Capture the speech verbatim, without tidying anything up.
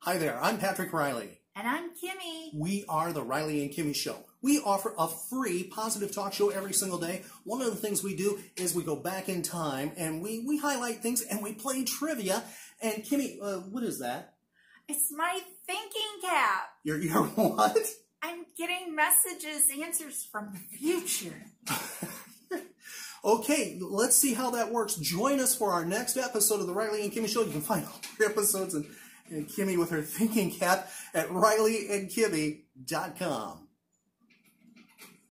Hi there, I'm Patrick Riley. And I'm Kimmy. We are the Riley and Kimmy Show. We offer a free positive talk show every single day. One of the things we do is we go back in time and we, we highlight things and we play trivia. And Kimmy, uh, what is that? It's my thinking cap. Your, your what? I'm getting messages, answers from the future. Okay, let's see how that works. Join us for our next episode of the Riley and Kimmy Show. You can find all three episodes and, and Kimmy with her thinking cap at riley and kimmy dot com.